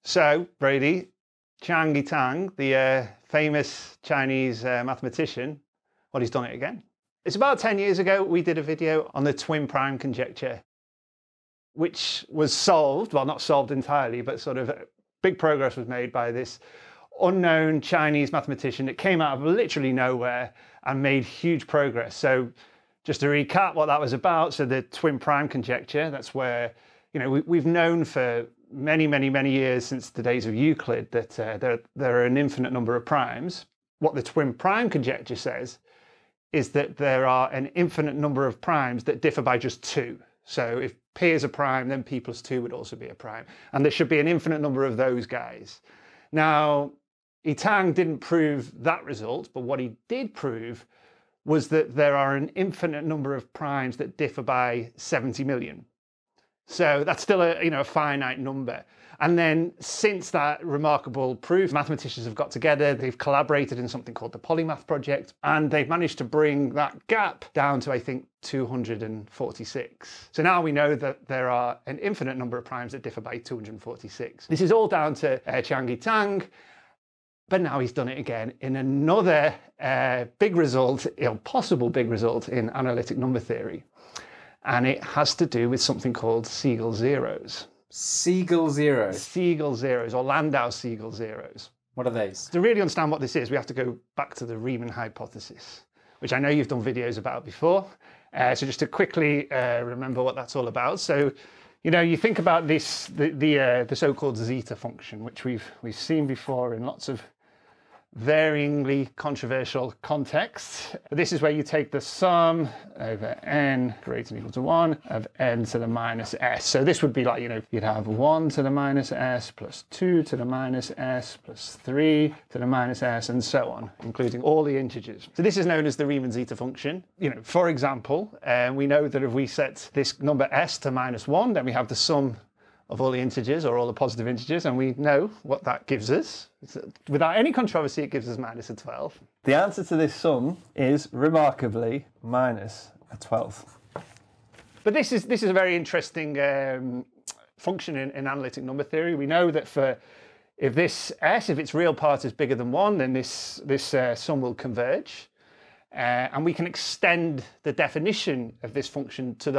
So, Brady, Chang'e Tang, the famous Chinese mathematician, well, he's done it again. It's about 10 years ago, we did a video on the twin prime conjecture, which was solved, well, not solved entirely, but sort of big progress was made by this unknown Chinese mathematician. It came out of literally nowhere and made huge progress. So just to recap what that was about, so the twin prime conjecture, that's where, you know, we've known for many years since the days of Euclid that there are an infinite number of primes. What the twin prime conjecture says is that there are an infinite number of primes that differ by just 2. So if P is a prime, then P plus 2 would also be a prime. And there should be an infinite number of those guys. Now, Tang didn't prove that result, but what he did prove was that there are an infinite number of primes that differ by 70 million. So that's still a finite number. And then since that remarkable proof, mathematicians have got together, they've collaborated in something called the Polymath Project, and they've managed to bring that gap down to, I think, 246. So now we know that there are an infinite number of primes that differ by 246. This is all down to Chang'e Tang, but now he's done it again in another big result, possible big result in analytic number theory. And it has to do with something called Siegel zeros. Siegel zeros? Siegel zeros, or Landau-Siegel zeros. What are these? To really understand what this is, we have to go back to the Riemann hypothesis, which I know you've done videos about before. So just to quickly remember what that's all about. So, you think about this, the so-called zeta function, which we've seen before in lots of varyingly controversial contexts. This is where you take the sum over n greater than or equal to 1 of n to the minus s. So this would be like, you'd have 1 to the minus s plus 2 to the minus s plus 3 to the minus s and so on, including all the integers. So this is known as the Riemann zeta function. For example, we know that if we set this number s to minus 1, then we have the sum of all the integers, or all the positive integers, and we know what that gives us. Without any controversy, it gives us minus a 12. The answer to this sum is, remarkably, minus a 12th. But this is a very interesting function in analytic number theory. We know that if this s, if its real part is bigger than 1, then this sum will converge. And we can extend the definition of this function to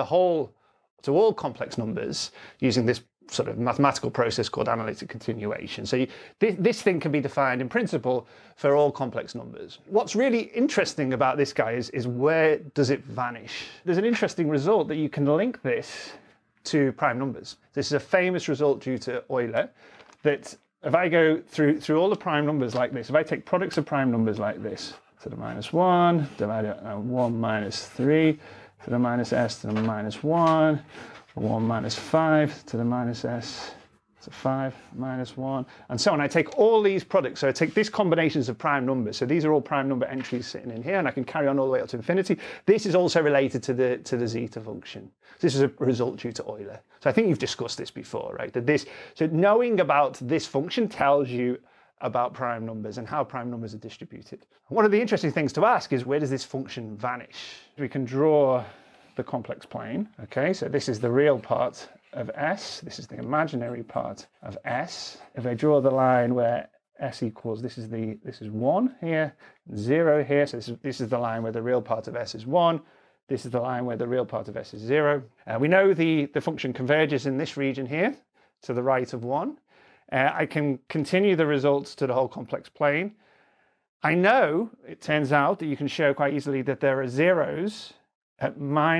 all complex numbers using this sort of mathematical process called analytic continuation. So this thing can be defined in principle for all complex numbers. What's really interesting about this guy is where does it vanish? There's an interesting result that you can link this to prime numbers. This is a famous result due to Euler, that if I go through all the prime numbers like this, if I take products of prime numbers like this, to the minus 1, divided by 1 minus 3, to the minus s to the minus 1, 1 minus 5 to the minus s to 5 minus 1, and so on. I take all these products, so I take these combinations of prime numbers, so these are all prime number entries sitting in here, and I can carry on all the way up to infinity. This is also related to the zeta function. This is a result due to Euler. So I think you've discussed this before, right? So knowing about this function tells you about prime numbers and how prime numbers are distributed. One of the interesting things to ask is, where does this function vanish? We can draw the complex plane. Okay, so this is the real part of S. This is the imaginary part of S. If I draw the line where S equals, this is 1 here, 0 here. So this is the line where the real part of S is 1. This is the line where the real part of S is 0. We know the function converges in this region here to the right of 1. I can continue the results to the whole complex plane. I know, it turns out, that you can show quite easily that there are zeros at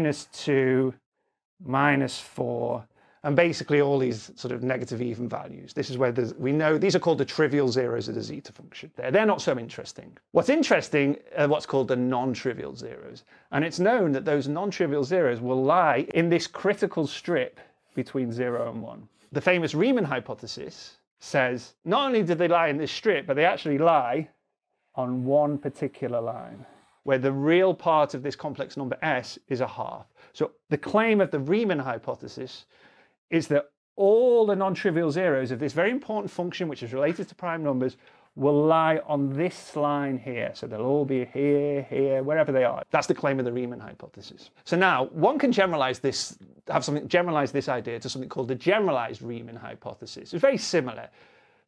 -2, -4, and basically all these sort of negative even values. This is where we know these are called the trivial zeros of the zeta function. They're not so interesting. What's interesting are what's called the non-trivial zeros. And it's known that those non-trivial zeros will lie in this critical strip between 0 and 1. The famous Riemann hypothesis says not only do they lie in this strip, but they actually lie on one particular line, where the real part of this complex number s is a half. So the claim of the Riemann hypothesis is that all the non-trivial zeros of this very important function, which is related to prime numbers, will lie on this line here. So they'll all be here, here, wherever they are. That's the claim of the Riemann hypothesis. So now one can generalize this, generalize this idea to something called the generalized Riemann hypothesis. It's very similar.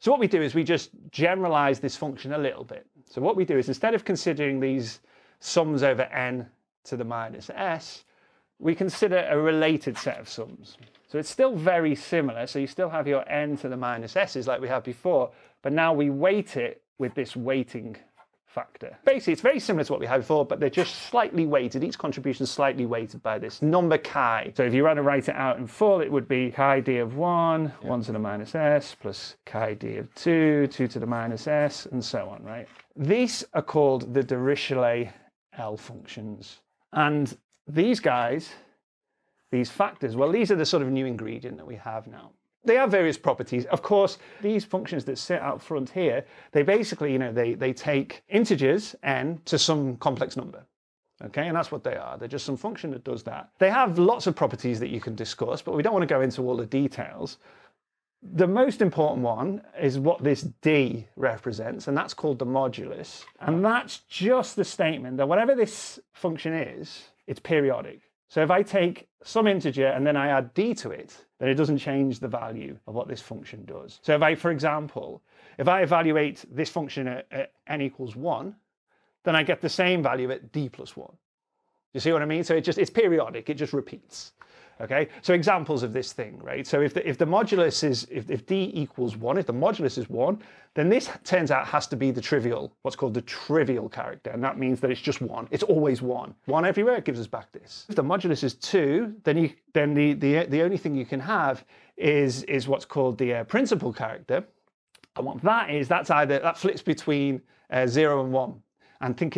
So what we do is we just generalize this function a little bit. So what we do is instead of considering these sums over n to the minus s, we consider a related set of sums. So it's still very similar. So you still have your n to the minus s's like we had before, but now we weight it with this weighting factor. Basically, it's very similar to what we had before, but they're just slightly weighted. Each contribution is slightly weighted by this number chi. So if you want to write it out in full, it would be chi d of 1, 1 to the minus s, plus chi d of 2, 2 to the minus s, and so on, right? These are called the Dirichlet L functions. And these guys, these factors, well, these are the sort of new ingredient that we have now. They have various properties. Of course, these functions that sit out front here, they basically, they take integers, n, to some complex number. Okay, and that's what they are. They're just some function that does that. They have lots of properties that you can discuss, but we don't want to go into all the details. The most important one is what this d represents, and that's called the modulus. And that's just the statement that whatever this function is, it's periodic. So if I take some integer and then I add d to it, then it doesn't change the value of what this function does. So if I, for example, if I evaluate this function at n equals 1, then I get the same value at d plus 1. You see what I mean? So it's periodic, it just repeats. Okay, so examples of this thing, right? So if the modulus is, if d equals 1, if the modulus is 1, then this turns out has to be the trivial, what's called the trivial character, and that means that it's just 1. It's always 1. 1 everywhere, it gives us back this. If the modulus is 2, then the only thing you can have is what's called the principal character, and what that is, that flips between 0 and 1, and think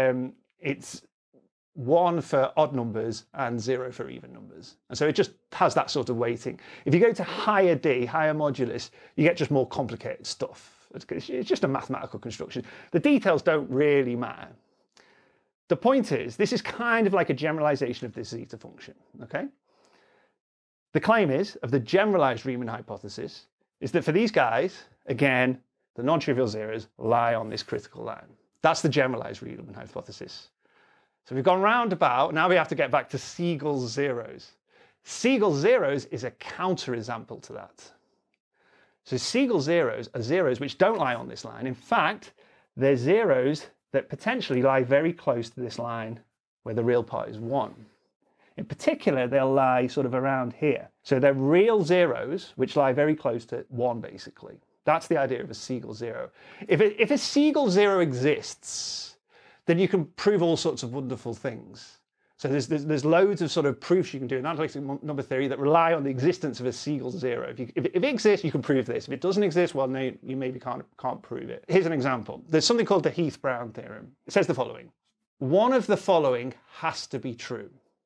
it's 1 for odd numbers and 0 for even numbers. And so it just has that sort of weighting. If you go to higher d, higher modulus, you get just more complicated stuff. It's just a mathematical construction. The details don't really matter. The point is, this is kind of like a generalization of this zeta function, okay? The claim is, of the generalized Riemann hypothesis, is that for these guys, again, the non-trivial zeros lie on this critical line. That's the generalized Riemann hypothesis. So we've gone roundabout, now we have to get back to Siegel's zeros. Siegel's zeros is a counterexample to that. So Siegel's zeros are zeros which don't lie on this line. In fact, they're zeros that potentially lie very close to this line where the real part is 1. In particular, they'll lie sort of around here. So they're real zeros which lie very close to 1, basically. That's the idea of a Siegel zero. If a Siegel zero exists, then you can prove all sorts of wonderful things. So there's loads of sort of proofs you can do in analytic number theory that rely on the existence of a Siegel zero. If it exists, you can prove this. If it doesn't exist, well, no, you maybe can't prove it. Here's an example. There's something called the Heath-Brown theorem. It says the following. One of the following has to be true.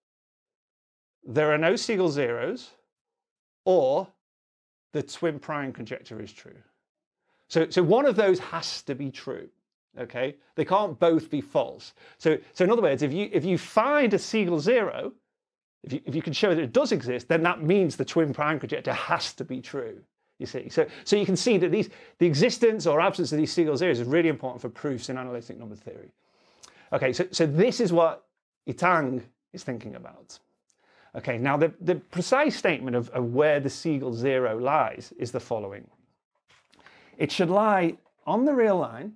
There are no Siegel zeros, or the twin prime conjecture is true. So one of those has to be true. Okay, they can't both be false. So in other words, if you find a Siegel zero, if you can show that it does exist, then that means the twin prime conjecture has to be true. You see, so you can see that the existence or absence of these Siegel zeros is really important for proofs in analytic number theory. Okay, so this is what Itang is thinking about. Okay, now the precise statement of where the Siegel zero lies is the following. It should lie on the real line,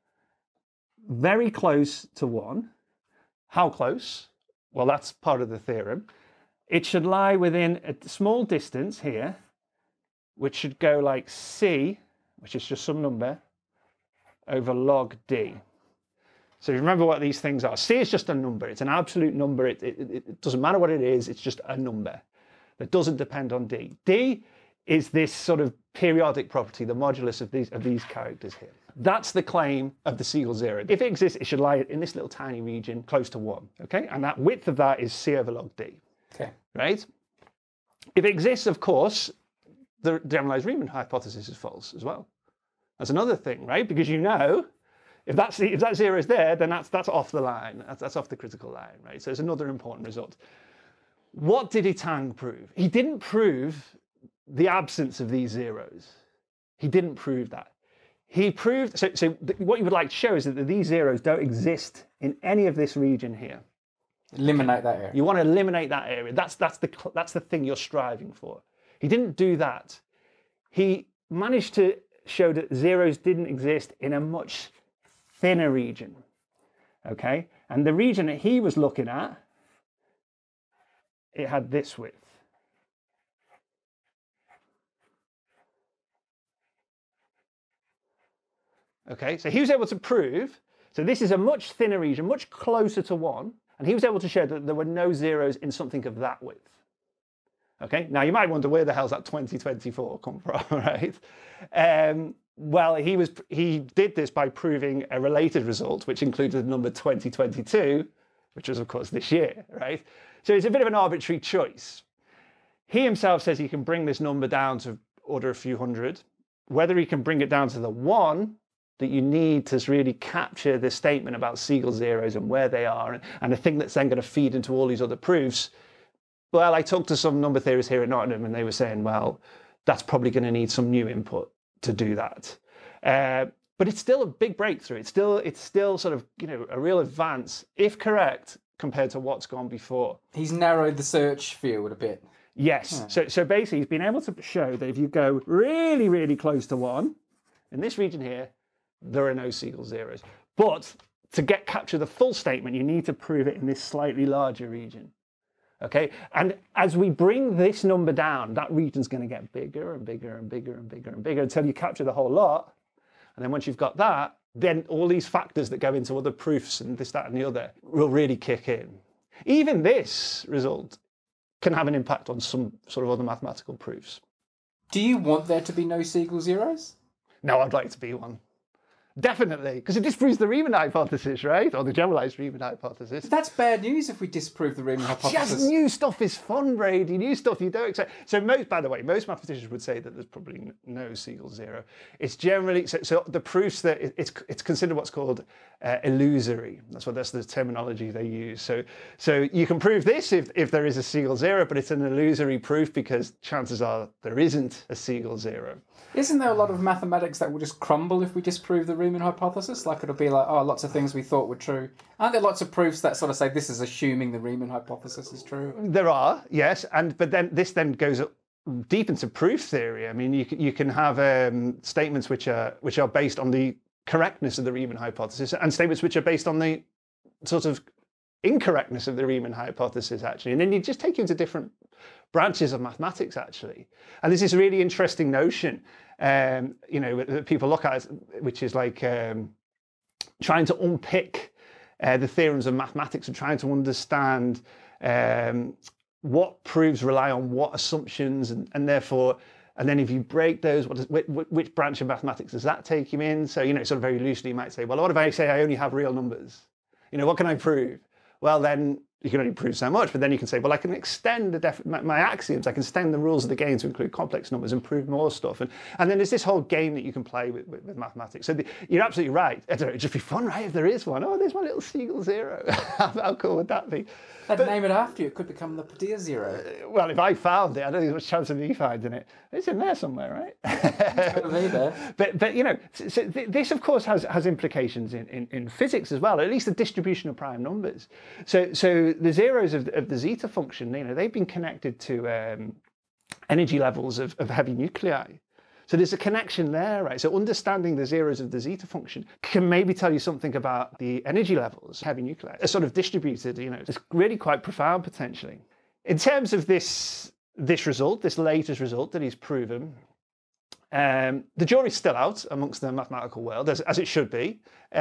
very close to 1. How close? Well, that's part of the theorem. It should lie within a small distance here, which should go like c, which is just some number, over log d. So remember what these things are. C is just a number. It's an absolute number. It doesn't matter what it is. It's just a number that doesn't depend on d. D is this sort of periodic property, the modulus of these characters here. That's the claim of the Siegel zero. If it exists, it should lie in this little tiny region close to 1, okay? And that width of that is c over log d, okay, right? If it exists, of course, the generalized Riemann hypothesis is false as well. That's another thing, right? Because you know, if that zero is there, then that's off the line. That's off the critical line, right? So it's another important result. What did Itang prove? He didn't prove the absence of these zeros. He didn't prove that. He proved, so what you would like to show is that these zeros don't exist in any of this region here. Eliminate that area. You want to eliminate that area. That's the thing you're striving for. He didn't do that. He managed to showed that zeros didn't exist in a much thinner region. Okay, and the region that he was looking at, it had this width. Okay, so he was able to prove, so this is a much thinner region, much closer to 1, and he was able to show that there were no zeros in something of that width. Okay, now you might wonder where the hell's that 2024 come from, right? Well, he did this by proving a related result, which included the number 2022, which was, of course, this year, right? So it's a bit of an arbitrary choice. He himself says he can bring this number down to order a few hundred. Whether he can bring it down to the 1 that you need to really capture this statement about Siegel zeros and where they are, and the thing that's then going to feed into all these other proofs. Well, I talked to some number theorists here at Nottingham, and they were saying, well, that's probably going to need some new input to do that. But it's still a big breakthrough. It's still sort of, you know, a real advance, if correct, compared to what's gone before. He's narrowed the search field a bit. Yes. Yeah. So basically, he's been able to show that if you go really, really close to 1, in this region here, there are no Siegel zeros. But to capture the full statement, you need to prove it in this slightly larger region. Okay, and as we bring this number down, that region's going to get bigger and bigger and bigger and bigger and bigger until you capture the whole lot. And then once you've got that, then all these factors that go into other proofs and this, that, and the other will really kick in. Even this result can have an impact on some sort of other mathematical proofs. Do you want there to be no Siegel zeros? No, I'd like to be one. Definitely, because it disproves the Riemann hypothesis, right? Or the generalized Riemann hypothesis. That's bad news if we disprove the Riemann hypothesis. Yes, new stuff is fun, Brady. New stuff you don't expect. So by the way, most mathematicians would say that there's probably no Siegel zero. It's generally, so the proofs that it's considered what's called illusory. That's the terminology they use. So you can prove this if there is a Siegel zero, but it's an illusory proof because chances are there isn't a Siegel zero. Isn't there a lot of mathematics that will just crumble if we disprove the Riemann hypothesis? Like it'll be like, oh, lots of things we thought were true. Aren't there lots of proofs that sort of say this is assuming the Riemann hypothesis is true? There are, yes, but then this goes deep into proof theory. I mean, you can have statements which are based on the correctness of the Riemann hypothesis, and statements which are based on the sort of incorrectness of the Riemann hypothesis, actually. And then you just take you into different branches of mathematics, actually. And there's this really interesting notion, you know, that people look at, which is like trying to unpick the theorems of mathematics and trying to understand what proofs rely on what assumptions, and therefore, and then if you break those, which branch of mathematics does that take you in? So, you know, sort of very loosely, you might say, well, what if I say I only have real numbers? You know, what can I prove? Well, then you can only prove so much, but then you can say, well, I can extend my axioms, I can extend the rules of the game to include complex numbers and prove more stuff. And then there's this whole game that you can play with mathematics. So you're absolutely right. It'd just be fun, right, if there is one. Oh, there's my little Siegel zero. How cool would that be? They'd name it after you. It could become the Padilla zero. Well, if I found it, I don't think there's much chance of me finding it. It's in there somewhere, right? It's got to be there. But you know, so this of course has implications in physics as well, at least the distribution of prime numbers. So the zeros of the zeta function, you know, they've been connected to energy levels of heavy nuclei. So there's a connection there, right? So understanding the zeros of the zeta function can maybe tell you something about the energy levels of heavy nuclei. It's sort of distributed, you know, it's really quite profound potentially. In terms of this result, this latest result that he's proven, the jury's still out amongst the mathematical world, as it should be.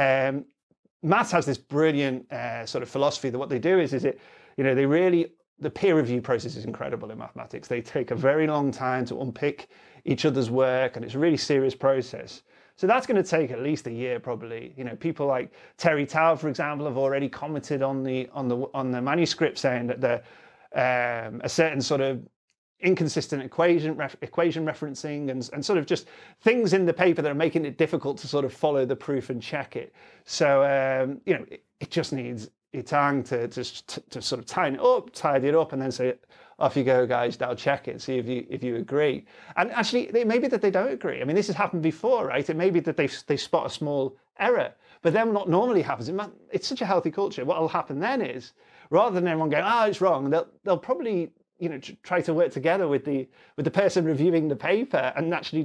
Maths has this brilliant sort of philosophy that what they do is it, you know, the peer review process is incredible in mathematics. They take a very long time to unpick each other's work, and it's a really serious process. So that's going to take at least a year, probably. You know, people like Terry Tao, for example, have already commented on the manuscript, saying that a certain sort of inconsistent equation referencing and sort of just things in the paper that are making it difficult to sort of follow the proof and check it. So you know, it just needs time to sort of tidy it up, and then say, off you go, guys, now check it, see if you agree. And actually, it may be that they don't agree. I mean, this has happened before, right? It may be that they spot a small error, but then what normally happens, it's such a healthy culture, what will happen then is, rather than everyone going, it's wrong, they'll probably, you know, try to work together with the person reviewing the paper and actually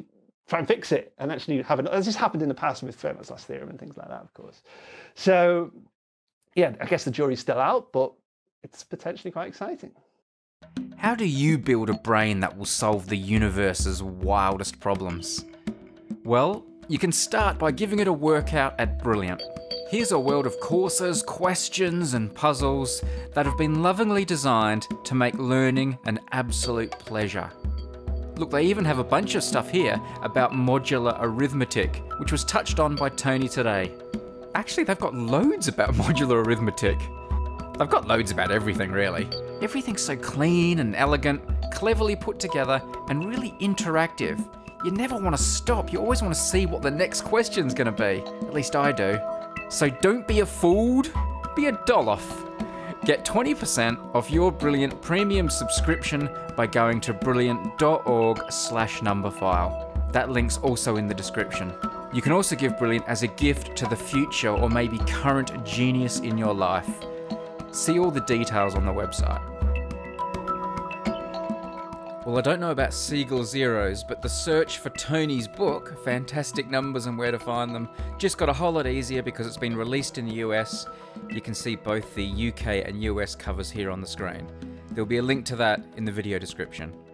try and fix it and actually have as this happened in the past with Fermat's last theorem and things like that, of course. So yeah, I guess the jury's still out, but it's potentially quite exciting. How do you build a brain that will solve the universe's wildest problems? Well, you can start by giving it a workout at Brilliant. Here's a world of courses, questions and puzzles that have been lovingly designed to make learning an absolute pleasure. Look, they even have a bunch of stuff here about modular arithmetic, which was touched on by Tony today. Actually, they've got loads about modular arithmetic. They've got loads about everything, really. Everything's so clean and elegant, cleverly put together, and really interactive. You never want to stop. You always want to see what the next question's going to be. At least I do. So don't be a fooled, be a doll-off. Get 20% off your Brilliant premium subscription by going to brilliant.org/numberphile. That link's also in the description. You can also give Brilliant as a gift to the future or maybe current genius in your life. See all the details on the website. Well, I don't know about Siegel zeros, but the search for Tony's book, Fantastic Numbers and Where to Find Them, just got a whole lot easier because it's been released in the US. You can see both the UK and US covers here on the screen. There'll be a link to that in the video description.